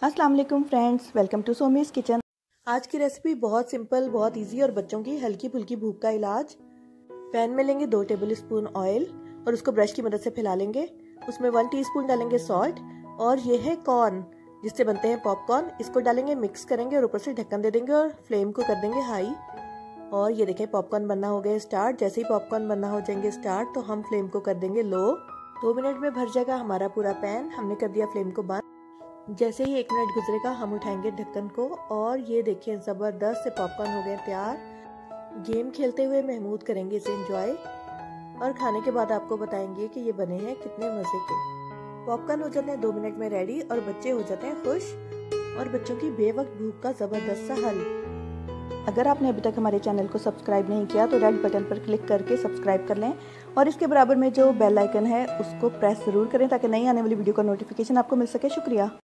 अस्सलाम वालेकुम friends, welcome to Somi's kitchen. आज की रेसिपी बहुत सिंपल, बहुत इजी और बच्चों की हल्की फुल्की भूख का इलाज। पैन में लेंगे 2 टेबल स्पून ऑयल और उसको ब्रश की मदद से फैला लेंगे। उसमें 1 टीस्पून डालेंगे सॉल्ट और ये है कॉर्न जिससे बनते हैं पॉपकॉर्न। इसको डालेंगे, मिक्स करेंगे और ऊपर से ढक्कन दे देंगे और फ्लेम को कर देंगे हाई। और ये देखें पॉपकॉर्न बनना हो गया स्टार्ट। जैसे ही पॉपकॉर्न बनना हो जाएंगे स्टार्ट तो हम फ्लेम को कर देंगे लो। 2 मिनट में भर जाएगा हमारा पूरा पैन। हमने कर दिया फ्लेम को बंद। जैसे ही 1 मिनट गुजरेगा हम उठाएंगे ढक्कन को और ये देखिए ज़बरदस्त से पॉपकॉर्न हो गए तैयार। गेम खेलते हुए महमूद करेंगे इसे एंजॉय और खाने के बाद आपको बताएंगे कि ये बने हैं कितने मज़े के। पॉपकॉर्न हो जाते हैं 2 मिनट में रेडी और बच्चे हो जाते हैं खुश और बच्चों की बेवक्त भूख का ज़बरदस्त सा हल। अगर आपने अभी तक हमारे चैनल को सब्सक्राइब नहीं किया तो रेड बटन पर क्लिक करके सब्सक्राइब कर लें और इसके बराबर में जो बेल आइकन है उसको प्रेस ज़रूर करें ताकि नई आने वाली वीडियो का नोटिफिकेशन आपको मिल सके। शुक्रिया।